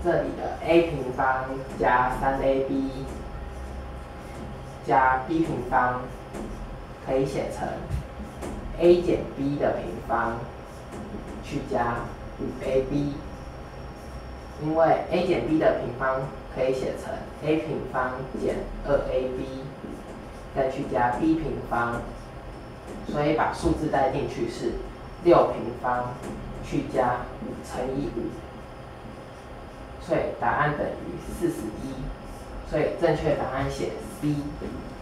这里的 a 平方加 3ab 加 b 平方可以写成 a 减 b 的平方去加 5ab， 因为 a 减 b 的平方可以写成 a 平方减 2ab， 再去加 b 平方，所以把数字代进去是6平方去加5乘以5，所以答案等于41，所以正确答案写 C。